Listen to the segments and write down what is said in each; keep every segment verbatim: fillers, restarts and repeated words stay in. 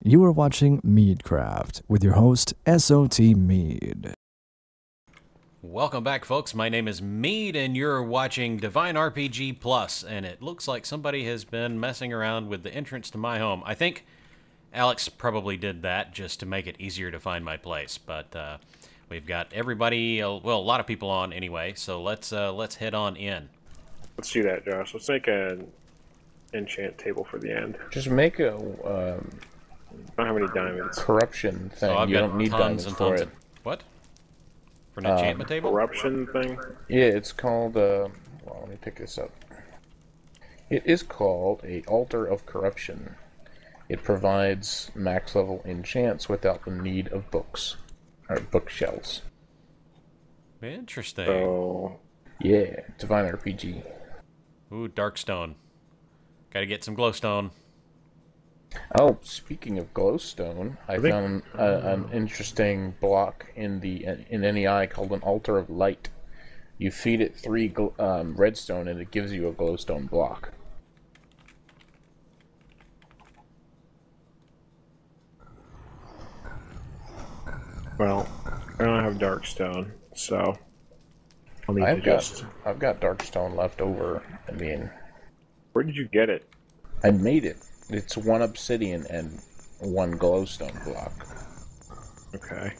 You are watching Meadcraft with your host, S O T Mead. Welcome back, folks. My name is Mead, and you're watching Divine R P G Plus, and it looks like somebody has been messing around with the entrance to my home. I think Alex probably did that just to make it easier to find my place, but uh, we've got everybody, uh, well, a lot of people on anyway, so let's uh, let's head on in. Let's do that, Josh. Let's make an enchant table for the end. Just make a um, I don't have any diamonds. corruption thing. So I've you got don't need tons diamonds and for tons it. of... What? For an Um, enchantment table? Corruption thing? Yeah, it's called. Uh, well, let me pick this up. It is called a Altar of Corruption. It provides max level enchants without the need of books or bookshelves. Interesting. So, Yeah, Divine R P G. Ooh, Darkstone. Gotta get some glowstone. Oh, speaking of glowstone, I, I think- found uh, an interesting block in the in N E I called an Altar of Light. You feed it three gl um, redstone, and it gives you a glowstone block. well, I don't have dark stone, so I'll need I've to got just... I've got darkstone left over. I mean, Where did you get it? I made it. It's one obsidian and one glowstone block. Okay.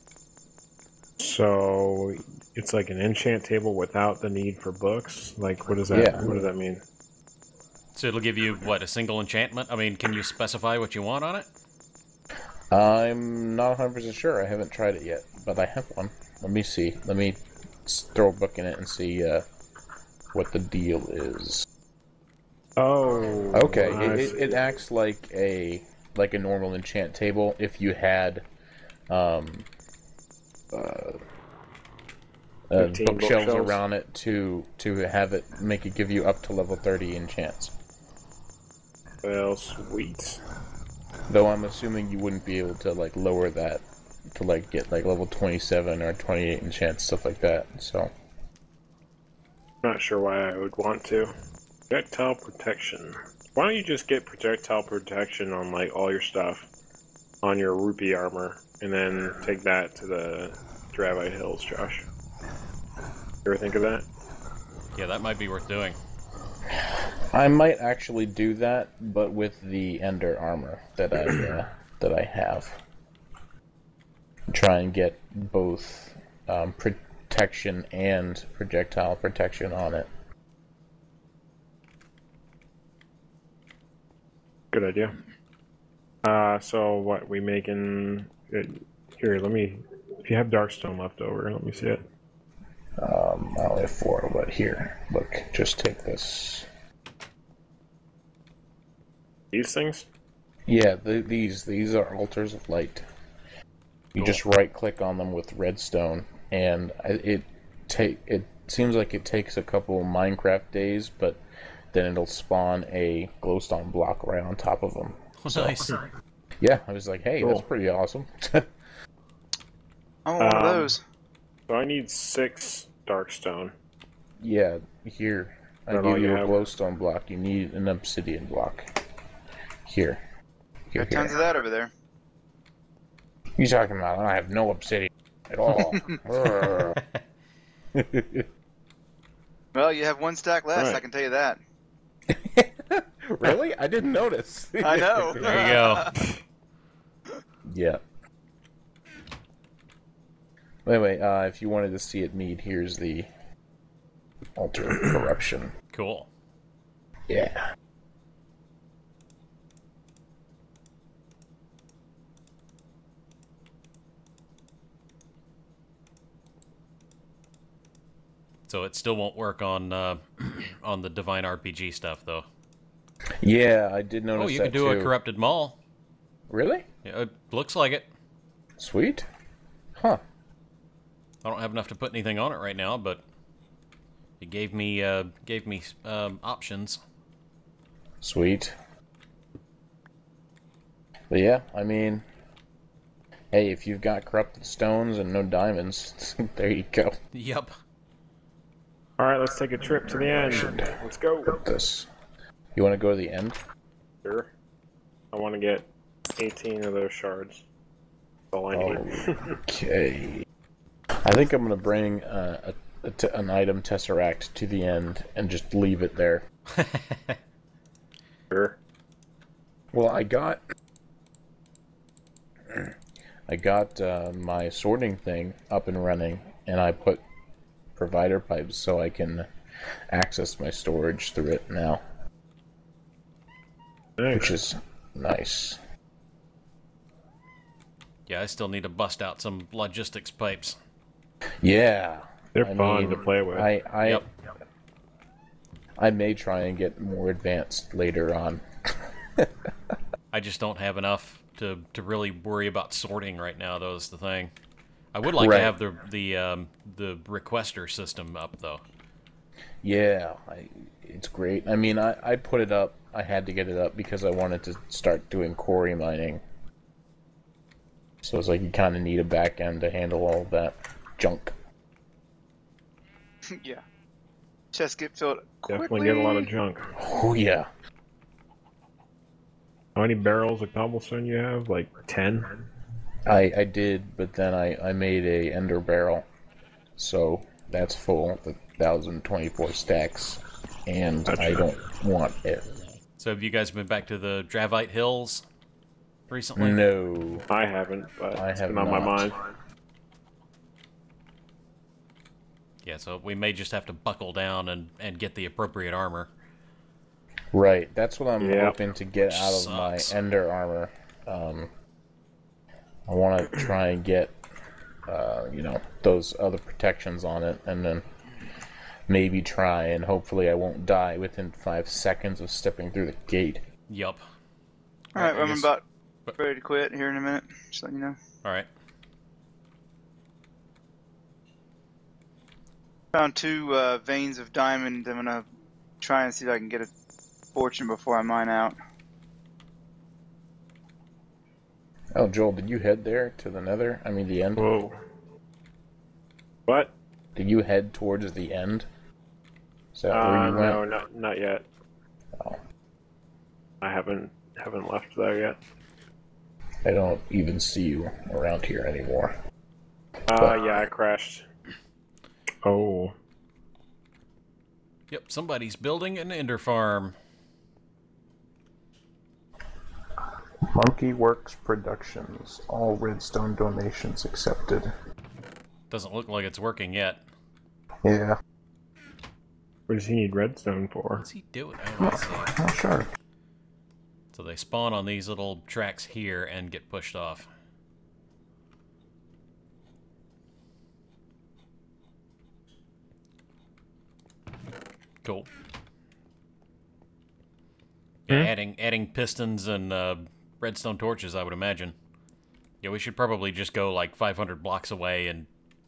So, it's like an enchant table without the need for books? Like, what does that, Yeah. what does that mean? So it'll give you, what, a single enchantment? I mean, can you specify what you want on it? I'm not one hundred percent sure. I haven't tried it yet, but I have one. Let me see. Let me s- throw a book in it and see uh, what the deal is. Oh. Okay, I it, it, see. it acts like a like a normal enchant table if you had um, uh, uh, fifteen bookshelves bookshelves? around it to to have it make it give you up to level thirty enchants. Well, sweet. Though I'm assuming you wouldn't be able to like lower that to like get like level twenty-seven or twenty-eight enchants, stuff like that. So Not sure why I would want to. Projectile protection. Why don't you just get projectile protection on like all your stuff on your rupee armor, and then take that to the Dravite Hills, Josh? You ever think of that? Yeah, that might be worth doing. I might actually do that, but with the Ender armor that I uh, that I have. Try and get both um, protection and projectile protection on it. Good idea. Uh, so what, we making... It, here, let me... If you have Darkstone left over, let me see it. Um, I only have four, but here, look, just take this. These things? Yeah, the, these these are altars of light. You Cool. just right click on them with redstone, and I- it take it seems like it takes a couple Minecraft days, but then it'll spawn a glowstone block right on top of them. Oh, nice. Yeah, I was like, hey, that's Cool. pretty awesome. I want one Um, of those. So I need six Darkstone. Yeah, here I That all give you you a have? glowstone block. You need an obsidian block. Here, here, Got tons here. of that over there. You talking about? I have no obsidian at all. Brr. Well, you have one stack less, Right. I can tell you that. Really? I didn't notice. I know. There you go. Yeah. Anyway, uh, if you wanted to see it meet, here's the Altar of Corruption. Cool. Yeah. So it still won't work on uh, on the Divine R P G stuff, though. Yeah, I did notice Oh, you that could do too. a corrupted mall. Really? Yeah, it looks like it. Sweet. Huh. I don't have enough to put anything on it right now, but it gave me uh, gave me um, options. Sweet. But yeah, I mean, hey, if you've got corrupted stones and no diamonds, there you go. Yep. Alright, let's take a trip to the end. Let's go. This. You want to go to the end? Sure. I want to get eighteen of those shards. That's all I need. Okay. I think I'm gonna bring uh, a, a t an item tesseract to the end and just leave it there. Sure. Well, I got I got uh, my sorting thing up and running, and I put provider pipes so I can access my storage through it now, Nice. which is nice. Yeah, I still need to bust out some logistics pipes. Yeah, They're I fun mean, to play with. I I Yep. I may try and get more advanced later on. I just don't have enough to, to really worry about sorting right now, though, is the thing. I would like Right. to have the the um, the requester system up, though. Yeah, I, it's great. I mean, I, I put it up. I had to get it up because I wanted to start doing quarry mining. So it's like you kind of need a back end to handle all of that junk. Yeah. Chest get filled Definitely quickly. get a lot of junk. Oh yeah. How many barrels of cobblestone you have? Like ten? I I did, but then I, I made a ender barrel, so that's full, the one thousand twenty-four stacks, and Gotcha. I don't want it. So have you guys been back to the Dravite Hills recently? No. I haven't, but I it's have been on my not. mind. Yeah, so we may just have to buckle down and, and get the appropriate armor. Right, that's what I'm Yeah. hoping to get out of Sucks. my ender armor. Um, I want to try and get, uh, you know, those other protections on it, and then maybe try and hopefully I won't die within five seconds of stepping through the gate. Yup. Alright, I I'm guess- about but- ready to quit here in a minute. Just let you know. Alright. Found two uh, veins of diamond. I'm gonna try and see if I can get a fortune before I mine out. Oh, Joel, did you head there to the nether? I mean, the end? Whoa. What? Did you head towards the end? Is that where Uh, you went? no, not not yet. Oh. I haven't haven't left there yet. I don't even see you around here anymore. Uh, yeah, I crashed. Oh. Yep, somebody's building an ender farm. Monkey Works Productions. All redstone donations accepted. Doesn't look like it's working yet. Yeah, What does he need redstone for? What's he doing? Oh, I see. not sure. So they spawn on these little tracks here and get pushed off. Cool. Yeah, Hmm? adding adding pistons and uh, redstone torches, I would imagine. Yeah, we should probably just go like five hundred blocks away and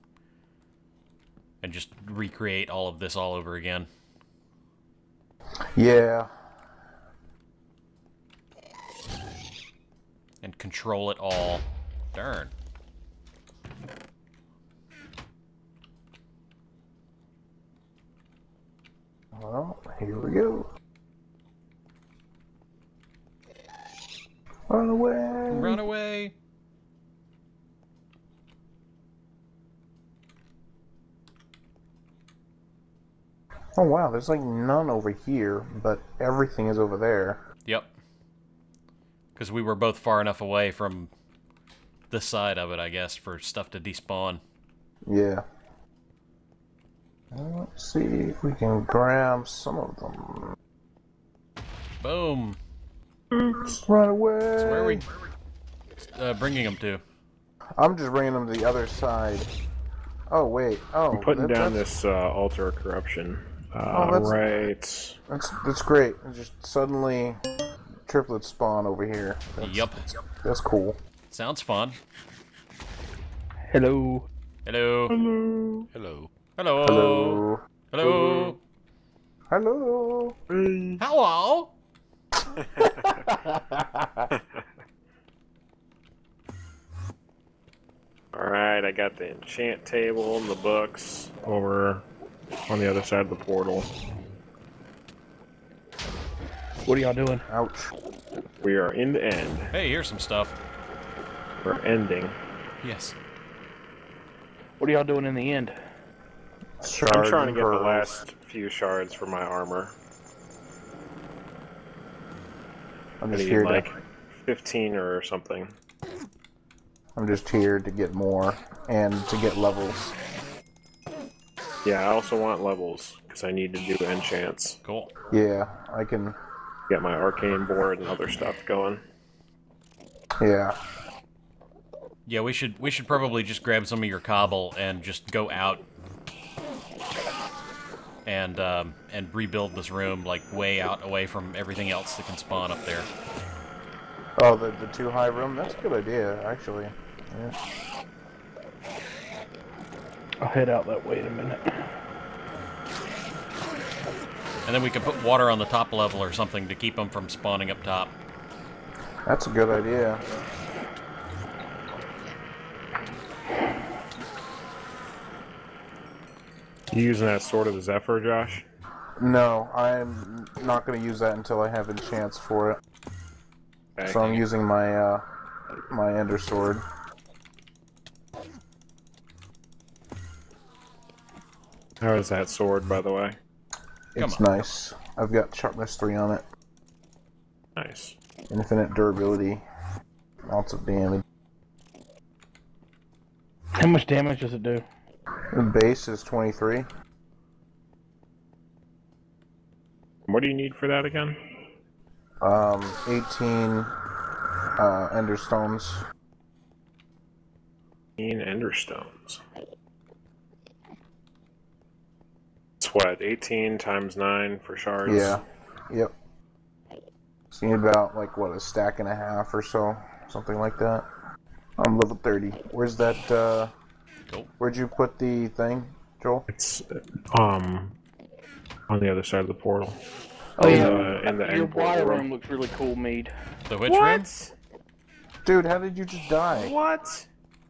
and just recreate all of this all over again. Yeah. And control it all. Darn. Well, here we go. Run away! Run away! Oh wow, there's like none over here, but everything is over there. Yep. Because we were both far enough away from this side of it, I guess, for stuff to despawn. Yeah. Let's see if we can grab some of them. Boom! Run away! So where are we uh, bringing them to? I'm just bringing them to the other side. Oh wait. Oh, I'm putting that- down that's, this uh, altar of corruption. Uh, that's- right. That's that's great. It just suddenly triplets spawn over here. That's, Yup. That's cool. Sounds fun. Hello. Hello. Hello. Hello. Hello. Hello. Hello. Hello. Hello. Alright, I got the enchant table and the books over on the other side of the portal. What are y'all doing? Ouch. We are in the end. Hey, here's some stuff. We're ending. Yes. What are y'all doing in the end? Shards I'm trying to and get the pearls. last few shards for my armor. I'm I just need here like to. fifteen or something. I'm just here to get more and to get levels. Yeah, I also want levels because I need to do enchants. Cool. Yeah, I can. Get my arcane board and other stuff going. Yeah. Yeah, we should we should probably just grab some of your cobble and just go out and um, and rebuild this room like way out away from everything else that can spawn up there. Oh, the the too high room. That's a good idea, actually. Yeah. I'll head out that way in a minute. And then we can put water on the top level or something to keep them from spawning up top. That's a good idea. You using that Sword of the Zephyr, Josh? No, I'm not going to use that until I have enchants for it. Okay. So I'm using my uh, my Ender Sword. How is that sword, by the way? It's Come on. nice. I've got sharpness three on it. Nice. Infinite durability. Lots of damage. How much damage does it do? The base is twenty-three. What do you need for that again? Um, eighteen uh, Ender Stones. eighteen Ender Stones. It's what, eighteen times nine for shards? Yeah. Yep. So you need about, like, what, a stack and a half or so? Something like that. I'm level thirty. Where's that, uh... Cool. Where'd you put the thing, Joel? It's, um, on the other side of the portal. Oh yeah, Uh, in the your end water portal room room. looks really cool, Mead. The which room? Dude, how did you just die? What?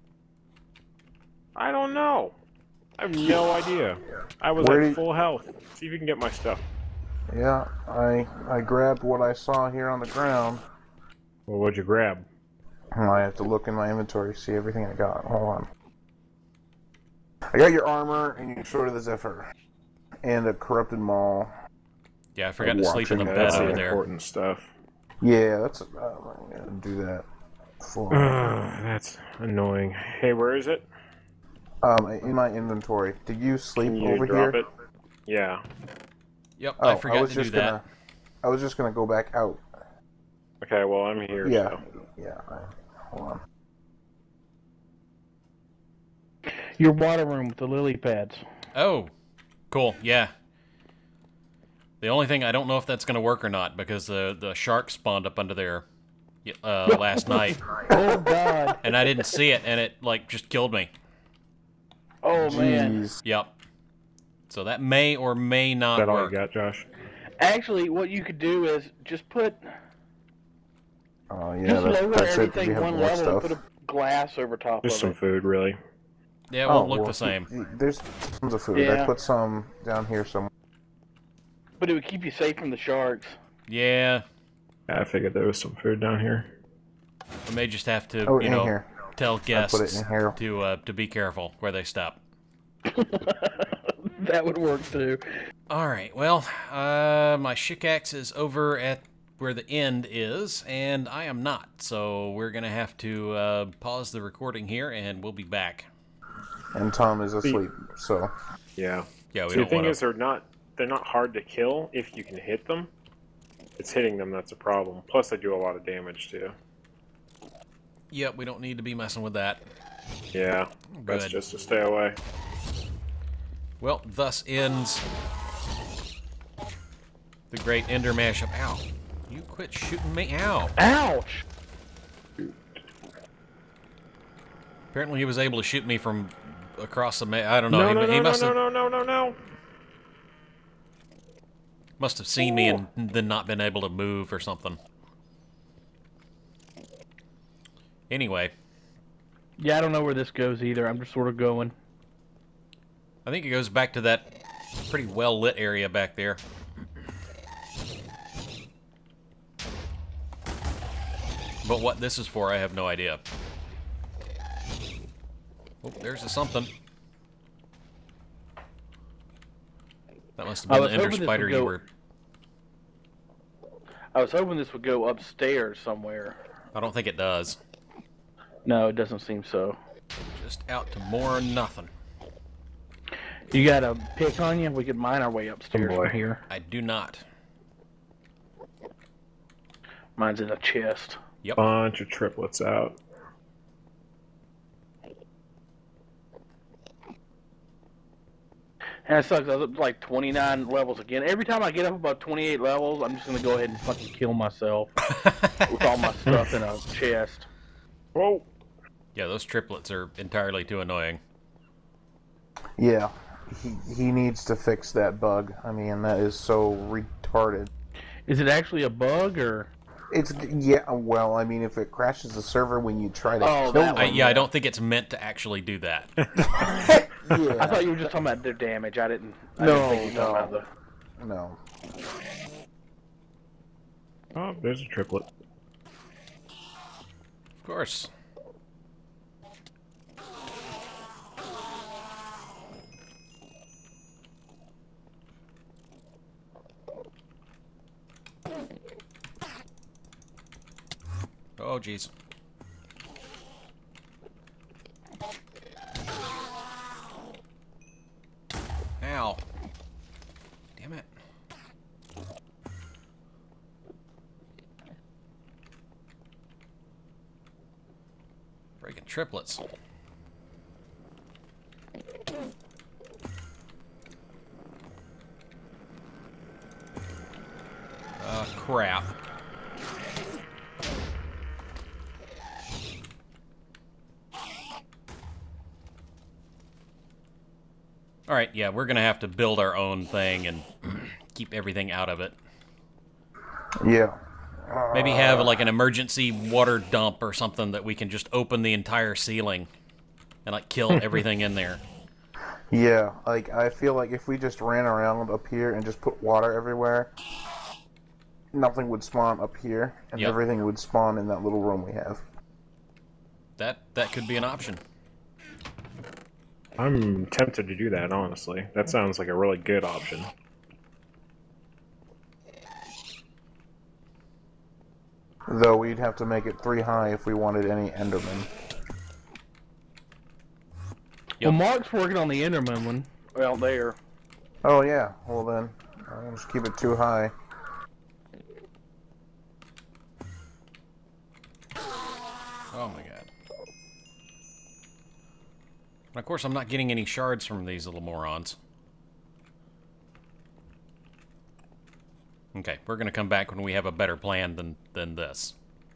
I don't know. I have no idea. I was Where at did- full health. See if you can get my stuff. Yeah, I I grabbed what I saw here on the ground. Well, what'd you grab? I have to look in my inventory to see everything I got. Hold on. I got your armor and your Sword of the Zephyr. And a Corrupted Maul. Yeah, I forgot to sleep in the Watching bed That's the over there. important stuff. Yeah, that's... Uh, I'm gonna do that. For, Ugh, that's annoying. Hey, where is it? um, in my inventory. Did you sleep Can you over drop here? it? Yeah. Yep, Oh, I forgot was to do just that. gonna... I was just gonna go back out. Okay, well, I'm here. Yeah. So. Yeah, I, hold on. Your water room with the lily pads. Oh, cool. Yeah. The only thing, I don't know if that's going to work or not because the the shark spawned up under there uh, last night, Oh God! and I didn't see it, and it like just killed me. Oh man! Jeez. Yep. So that may or may Is not that all you work. got, Josh? Actually, what you could do is just put Oh, yeah, just that, lower that's it. 'cause everything you have one more level and stuff. put a glass over top Just of some it. food, really. Yeah, it won't Oh, look well, the same. y- y- There's tons of food. I Yeah. put some down here somewhere. But it would keep you safe from the sharks. Yeah, I figured there was some food down here. we may just have to, Oh, you in know, here. tell I guests put it in here. to uh, to be careful where they stop. That would work too. All right. Well, uh, my shikax is over at where the end is, and I am not. So we're gonna have to uh, pause the recording here, and we'll be back. And Tom is asleep, so... Yeah. Yeah, we See, the don't thing want is, to. they're not they're not hard to kill if you can hit them. It's hitting them that's a problem. Plus, they do a lot of damage too. Yep, we don't need to be messing with that. Yeah, that's Good. just to stay away. Well, thus ends the great Ender mashup. Ow! You quit shooting me! Ow! Ouch! Apparently, he was able to shoot me from across the. Ma I don't know. No, he no, he no, no, must no, have no, no, no, no. must have seen me and then not been able to move or something. Anyway, Yeah, I don't know where this goes either. I'm just sort of going. I think it goes back to that pretty well lit area back there. but what this is for, I have no idea. Oh, there's a something. That must have I been was the ender hoping this spider would you go- were... I was hoping this would go upstairs somewhere. I don't think it does. No, it doesn't seem so. Just out to more or nothing. You got a pick on you? We could mine our way upstairs Oh, boy. from here. I do not. Mine's in a chest. Yep. Bunch of triplets out. And it sucks. I was up to like twenty-nine levels again. Every time I get up about twenty-eight levels, I'm just going to go ahead and fucking kill myself with all my stuff in a chest. Whoa! Yeah, those triplets are entirely too annoying. Yeah, he, he needs to fix that bug. I mean, that is so retarded. Is it actually a bug or? It's yeah. Well, I mean, if it crashes the server when you try to Oh, kill that them, I, yeah, I don't think it's meant to actually do that. yeah. I thought you were just talking about their damage. I didn't. I No, didn't think you were talking no. about the. No. Oh, there's a triplet. Of course. Oh, jeez. Ow. Damn it. Breaking triplets. Uh, crap. Alright, yeah, we're gonna have to build our own thing and keep everything out of it. Yeah. Maybe have like an emergency water dump or something that we can just open the entire ceiling and like kill everything in there. Yeah, like, I feel like if we just ran around up here and just put water everywhere, nothing would spawn up here, and Yep. everything would spawn in that little room we have. That that could be an option. I'm tempted to do that, honestly. That sounds like a really good option. Though we'd have to make it three high if we wanted any Endermen. Yep. Well, Mark's working on the Enderman one out there. Oh yeah, well then, I'll just keep it too high. Oh my god. And of course I'm not getting any shards from these little morons. Okay, we're gonna come back when we have a better plan than than this.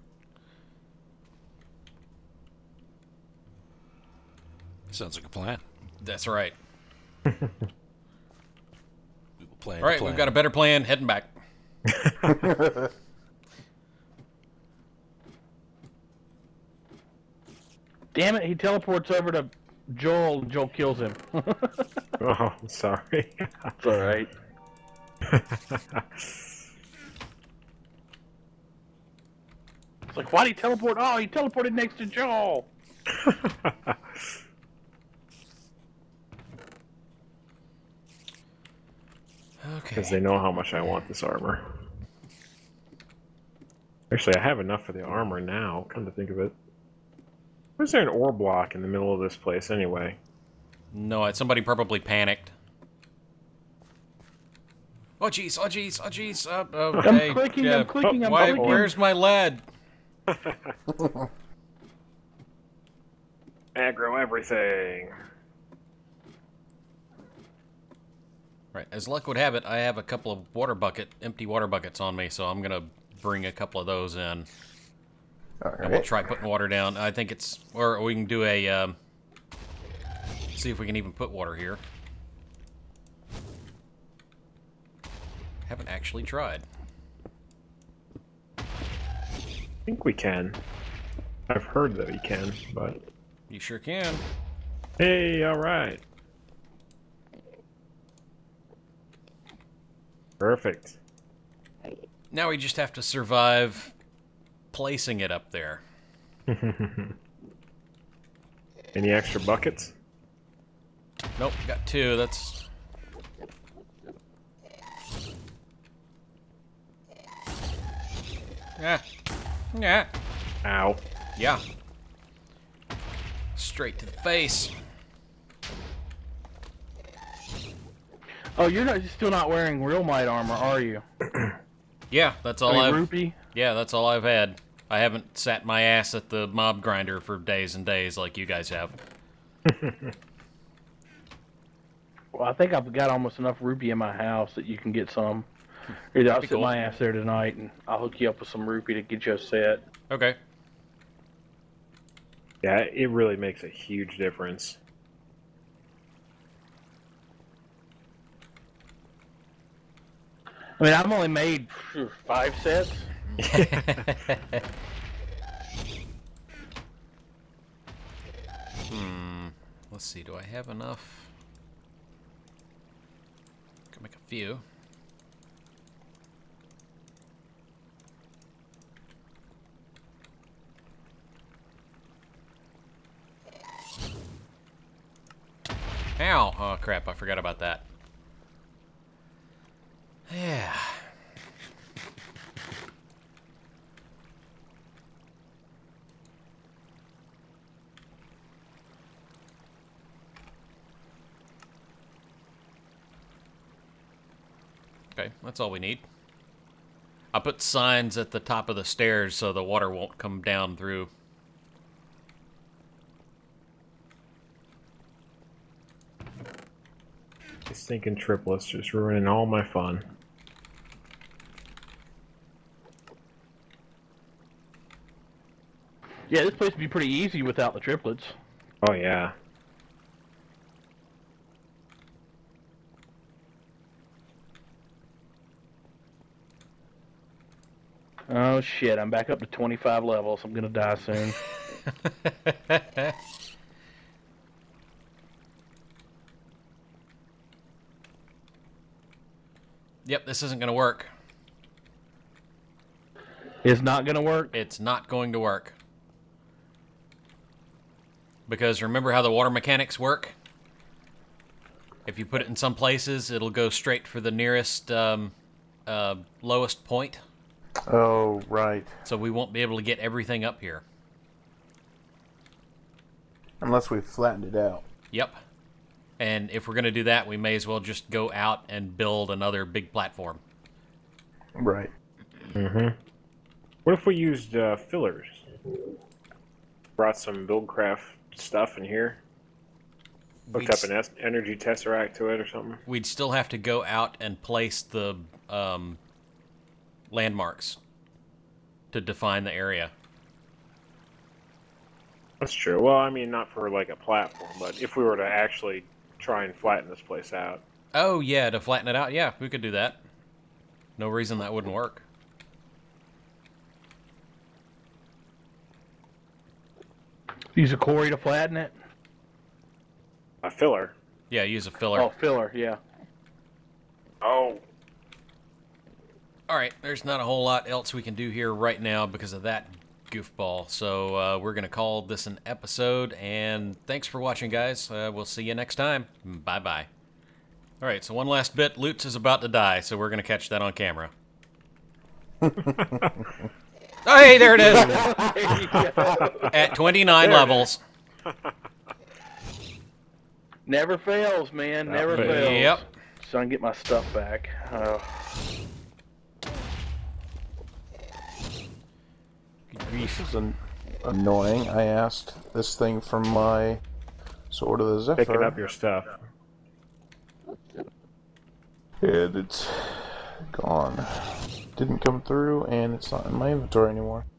Sounds like a plan. That's right. We will plan. All right, we've got a better plan. Heading back. Damn it! He teleports over to Joel, and Joel kills him. Oh, sorry. It's all right. It's like, why did he teleport? Oh, he teleported next to Joel. Because Okay. they know how much I want this armor. Actually, I have enough for the armor now, come to think of it. Why is there an ore block in the middle of this place, anyway? No, somebody probably panicked. Oh jeez! Oh jeez! Oh jeez! Uh, okay. I'm clicking, yeah, I'm clicking, I'm why, clicking. Where's my lead? Aggro everything. Right. As luck would have it, I have a couple of water bucket, empty water buckets on me, so I'm gonna bring a couple of those in, and we'll Alright. try putting water down. I think it's, or we can do a, um, see if we can even put water here. Haven't actually tried. I think we can. I've heard that we can, but... You sure can. Hey, alright. Perfect. Now we just have to survive placing it up there. Any extra buckets? Nope, got two. That's... Yeah. Yeah. Ow. Yeah. Straight to the face. Oh, you're not, you're still not wearing real might armor, are you? Yeah, that's all I mean, I've... rupee? Yeah, that's all I've had. I haven't sat my ass at the mob grinder for days and days like you guys have. Well, I think I've got almost enough rupee in my house that you can get some. Either I'll That'd be sit cool. my ass there tonight and I'll hook you up with some rupee to get you a set. Okay. Yeah, it really makes a huge difference. I mean, I've only made phew, five sets. Hmm. Let's see. Do I have enough? Can make a few. Ow! Oh crap! I forgot about that. Yeah. Okay, that's all we need. I put signs at the top of the stairs so the water won't come down through. These stinking triplets just ruining all my fun. Yeah, this place would be pretty easy without the triplets. Oh yeah. Oh shit, I'm back up to twenty-five levels. I'm gonna die soon. Yep, this isn't going to work. It's not gonna work? It's not going to work. Because remember how the water mechanics work? If you put it in some places, it'll go straight for the nearest um, uh, lowest point. Oh, right. So we won't be able to get everything up here. Unless we've flattened it out. Yep. And if we're going to do that, we may as well just go out and build another big platform. Right. Mm-hmm. What if we used uh, fillers? Brought some Buildcraft stuff in here. Hooked We'd up an es- energy tesseract to it or something. We'd still have to go out and place the um, landmarks to define the area. That's true. Well, I mean, not for like a platform, but if we were to actually try and flatten this place out. Oh, yeah, to flatten it out. Yeah, we could do that. No reason that wouldn't work. Use a quarry to flatten it? A filler. Yeah, use a filler. Oh, filler, yeah. Oh. Alright, there's not a whole lot else we can do here right now because of that goofball. So uh, we're going to call this an episode, and thanks for watching, guys. Uh, we'll see you next time. Bye-bye. Alright, so one last bit. Lutz is about to die, so we're going to catch that on camera. Oh, hey, there it is! At twenty-nine levels. Never fails, man. Never fails. fails. Yep. So I can get my stuff back. Oh. This is an annoying. I asked this thing from my Sword of the Zephyr. Picking up your stuff. And it's gone. Didn't come through, and it's not in my inventory anymore.